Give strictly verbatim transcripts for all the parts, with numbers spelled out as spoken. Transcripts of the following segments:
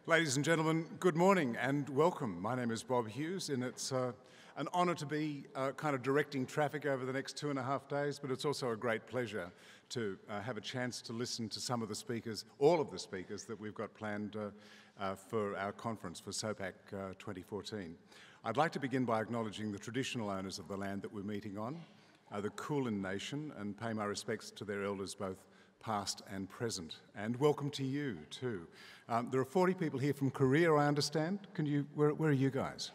Ladies and gentlemen, good morning and welcome. My name is Bob Hughes, and it's uh, an honour to be uh, kind of directing traffic over the next two and a half days, but it's also a great pleasure to uh, have a chance to listen to some of the speakers, all of the speakers that we've got planned uh, uh, for our conference for SOPAC uh, twenty fourteen. I'd like to begin by acknowledging the traditional owners of the land that we're meeting on, uh, the Kulin Nation, and pay my respects to their elders both past and present. And welcome to you too. Um, there are forty people here from Korea, I understand. Can you, where, where are you guys?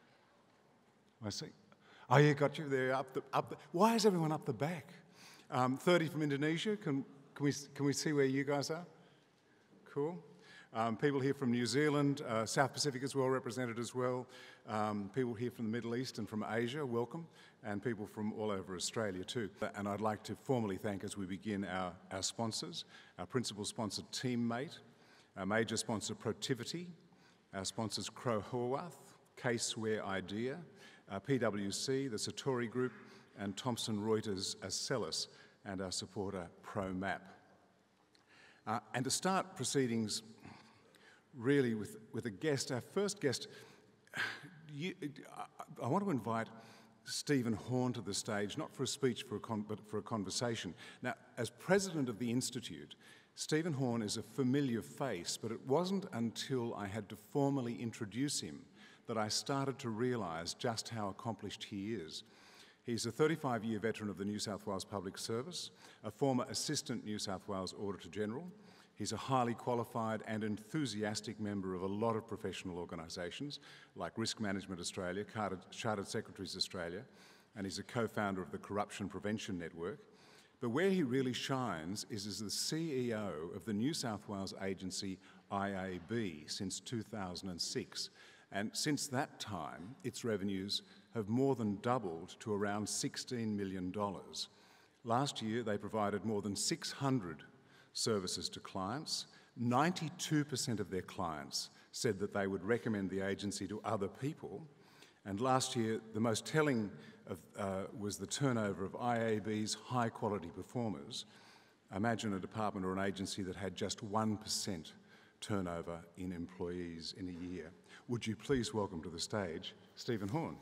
I see. Oh, yeah, got you there, up the, up the, why is everyone up the back? Um, thirty from Indonesia, can, can, we, can we see where you guys are? Cool. Um, people here from New Zealand, uh, South Pacific is well represented as well. Um, people here from the Middle East and from Asia, welcome. And people from all over Australia too. And I'd like to formally thank, as we begin, our, our sponsors, our principal sponsor, Teammate, our major sponsor, Protiviti, our sponsors, Crowe Horwath, Caseware Idea, our P W C, the Satori Group, and Thomson Reuters Acellus, and our supporter, ProMap. Uh, and to start proceedings really with, with a guest, our first guest, you, I, I want to invite Stephen Horn to the stage, not for a speech, for a con but for a conversation. Now, as president of the Institute, Stephen Horn is a familiar face, but it wasn't until I had to formally introduce him that I started to realise just how accomplished he is. He's a thirty-five year veteran of the New South Wales Public Service, a former Assistant New South Wales Auditor General. He's a highly qualified and enthusiastic member of a lot of professional organisations like Risk Management Australia, Chartered Secretaries Australia, and he's a co-founder of the Corruption Prevention Network. But where he really shines is as the C E O of the New South Wales agency I A B since two thousand six. And since that time, its revenues have more than doubled to around sixteen million dollars. Last year, they provided more than six hundred services to clients. ninety-two percent of their clients said that they would recommend the agency to other people. And last year, the most telling of, uh, was the turnover of I A B's high-quality performers. Imagine a department or an agency that had just one percent turnover in employees in a year. Would you please welcome to the stage Stephen Horn.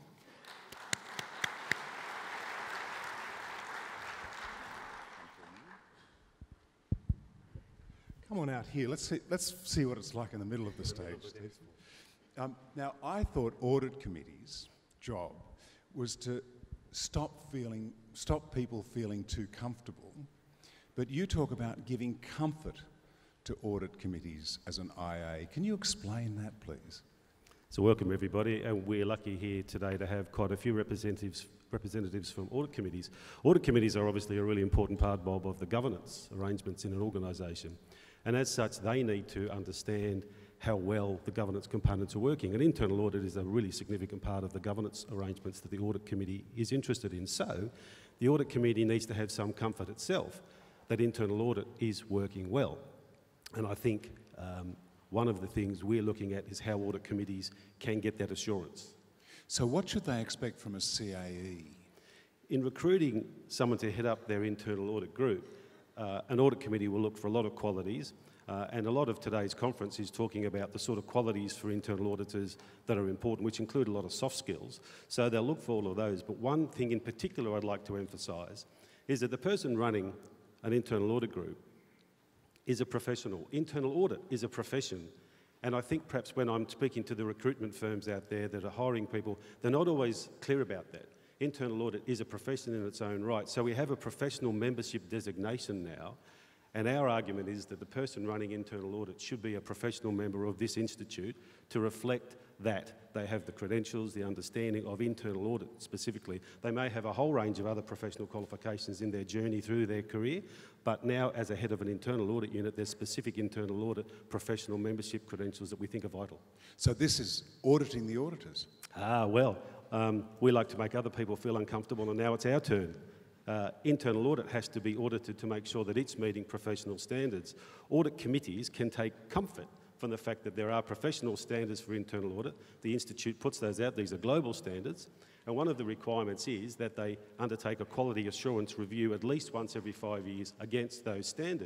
Come on out here. Let's see, let's see what it's like in the middle of the stage, Steve. Um, now, I thought audit committee's job was to stop feeling, stop people feeling too comfortable, but you talk about giving comfort to audit committees as an I A. Can you explain that, please? So welcome everybody, and we're lucky here today to have quite a few representatives representatives from audit committees. Audit committees are obviously a really important part, Bob, of the governance arrangements in an organisation. And as such, they need to understand how well the governance components are working. And internal audit is a really significant part of the governance arrangements that the audit committee is interested in. So the audit committee needs to have some comfort itself that internal audit is working well. And I think um, one of the things we're looking at is how audit committees can get that assurance. So what should they expect from a C A E? In recruiting someone to head up their internal audit group, Uh, an audit committee will look for a lot of qualities, uh, and a lot of today's conference is talking about the sort of qualities for internal auditors that are important, which include a lot of soft skills. So they'll look for all of those. But one thing in particular I'd like to emphasise is that the person running an internal audit group is a professional. Internal audit is a profession. And I think perhaps when I'm speaking to the recruitment firms out there that are hiring people, they're not always clear about that. Internal audit is a profession in its own right. So we have a professional membership designation now, and our argument is that the person running internal audit should be a professional member of this institute to reflect that they have the credentials, the understanding of internal audit specifically. They may have a whole range of other professional qualifications in their journey through their career, but now as a head of an internal audit unit, there's specific internal audit professional membership credentials that we think are vital. So this is auditing the auditors? Ah, well, um, we like to make other people feel uncomfortable, and now it's our turn. Uh, internal audit has to be audited to make sure that it's meeting professional standards. Audit committees can take comfort from the fact that there are professional standards for internal audit. The Institute puts those out. These are global standards. And one of the requirements is that they undertake a quality assurance review at least once every five years against those standards.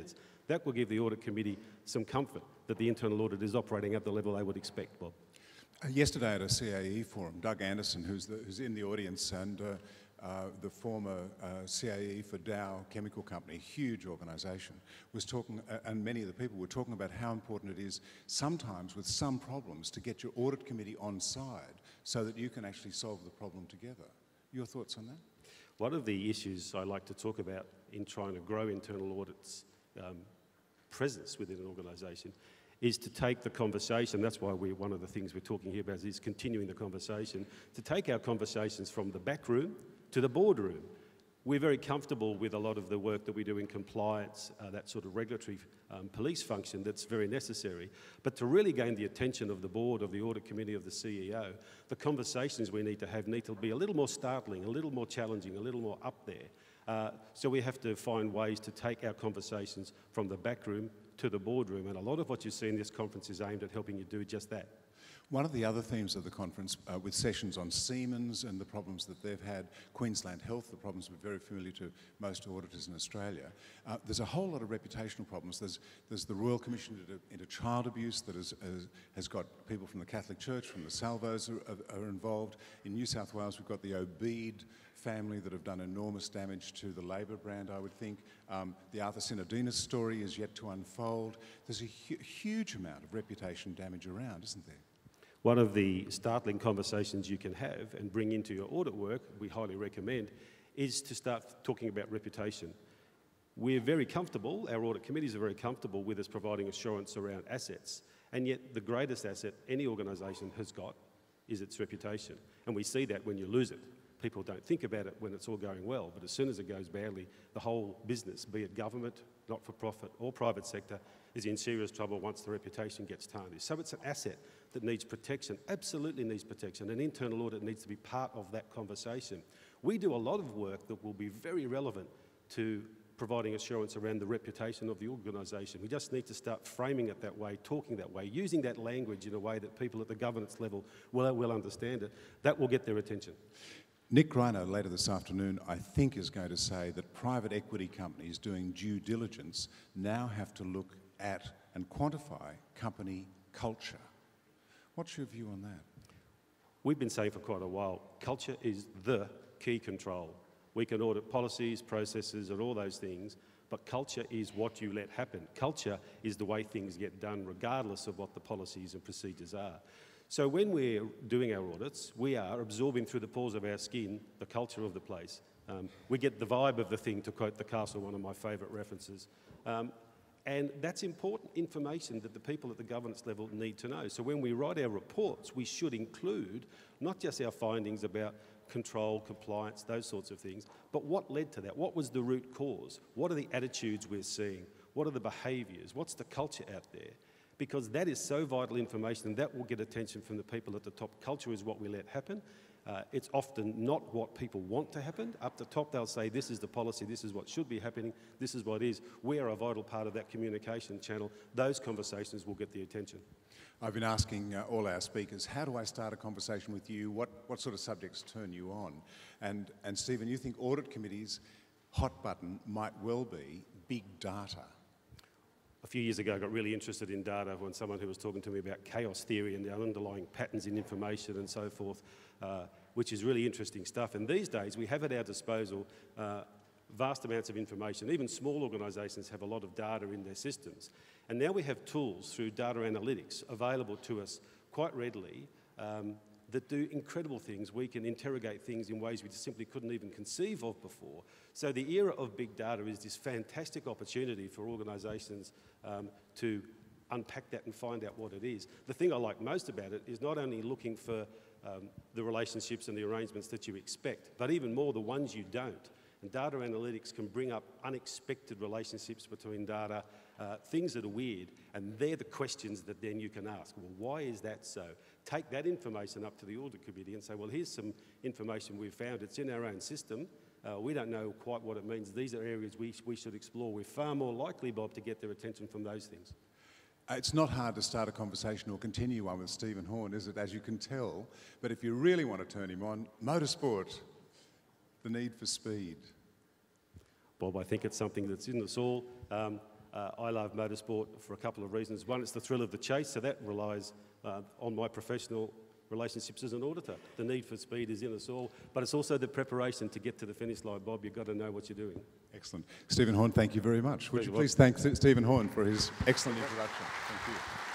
That will give the Audit Committee some comfort that the internal audit is operating at the level they would expect, Bob. Uh, yesterday at a C A E forum, Doug Anderson, who's, the, who's in the audience, and uh, uh, the former uh, C A E for Dow Chemical Company, huge organisation, was talking, uh, and many of the people were talking about how important it is sometimes with some problems to get your audit committee on side so that you can actually solve the problem together. Your thoughts on that? One of the issues I like to talk about in trying to grow internal audit's um, presence within an organisation is to take the conversation, that's why we, one of the things we're talking here about is continuing the conversation, to take our conversations from the back room to the boardroom. We're very comfortable with a lot of the work that we do in compliance, uh, that sort of regulatory um, police function that's very necessary. But to really gain the attention of the board, of the audit committee, of the C E O, the conversations we need to have need to be a little more startling, a little more challenging, a little more up there. Uh, so we have to find ways to take our conversations from the back room to the boardroom, and a lot of what you see in this conference is aimed at helping you do just that. One of the other themes of the conference, uh, with sessions on Siemens and the problems that they've had, Queensland Health, the problems are very familiar to most auditors in Australia. Uh, there's a whole lot of reputational problems. There's, there's the Royal Commission into, into Child Abuse that is, has, has got people from the Catholic Church, from the Salvos are, are, are involved. In New South Wales, we've got the Obeid family that have done enormous damage to the Labor brand, I would think. Um, the Arthur Sinodinos story is yet to unfold. There's a hu huge amount of reputation damage around, isn't there? One of the startling conversations you can have and bring into your audit work, we highly recommend, is to start talking about reputation. We're very comfortable, our audit committees are very comfortable with us providing assurance around assets, and yet the greatest asset any organisation has got is its reputation. And we see that when you lose it. People don't think about it when it's all going well, but as soon as it goes badly, the whole business, be it government, not-for-profit or private sector, is in serious trouble once the reputation gets tarnished. So it's an asset that needs protection, absolutely needs protection, and internal audit needs to be part of that conversation. We do a lot of work that will be very relevant to providing assurance around the reputation of the organisation. We just need to start framing it that way, talking that way, using that language in a way that people at the governance level will, will understand it. That will get their attention. Nick Greiner later this afternoon, I think, is going to say that private equity companies doing due diligence now have to look at and quantify company culture. What's your view on that? We've been saying for quite a while, culture is the key control. We can audit policies, processes and all those things, but culture is what you let happen. Culture is the way things get done regardless of what the policies and procedures are. So when we're doing our audits, we are absorbing through the pores of our skin the culture of the place. Um, we get the vibe of the thing, to quote The Castle, one of my favourite references. Um, and that's important information that the people at the governance level need to know. So when we write our reports, we should include not just our findings about control, compliance, those sorts of things, but what led to that? What was the root cause? What are the attitudes we're seeing? What are the behaviours? What's the culture out there? Because that is so vital information, and that will get attention from the people at the top. Culture is what we let happen. Uh, it's often not what people want to happen. Up the top, they'll say, this is the policy, this is what should be happening, this is what is. We are a vital part of that communication channel. Those conversations will get the attention. I've been asking uh, all our speakers, how do I start a conversation with you? What, what sort of subjects turn you on? And, and Stephen, you think audit committees' hot button might well be big data? A few years ago, I got really interested in data when someone who was talking to me about chaos theory and the underlying patterns in information and so forth, uh, which is really interesting stuff. And these days, we have at our disposal uh, vast amounts of information. Even small organisations have a lot of data in their systems. And now we have tools through data analytics available to us quite readily um, that do incredible things. We can interrogate things in ways we just simply couldn't even conceive of before. So the era of big data is this fantastic opportunity for organisations um, to unpack that and find out what it is. The thing I like most about it is not only looking for um, the relationships and the arrangements that you expect, but even more the ones you don't. And data analytics can bring up unexpected relationships between data, uh, things that are weird, and they're the questions that then you can ask. Well, why is that so? Take that information up to the audit committee and say, well, here's some information we've found. It's in our own system. Uh, we don't know quite what it means. These are areas we, we should explore. We're far more likely, Bob, to get their attention from those things. It's not hard to start a conversation or continue one with Stephen Horn, is it, as you can tell? But if you really want to turn him on, motorsport, the need for speed. Bob, I think it's something that's in us all. Um, Uh, I love motorsport for a couple of reasons. One, it's the thrill of the chase, so that relies uh, on my professional relationships as an auditor. The need for speed is in us all, but it's also the preparation to get to the finish line, Bob. You've got to know what you're doing. Excellent. Stephen Horn, thank you very much. Would Pleasure, you please thank Stephen Horn for his excellent introduction? Thank you.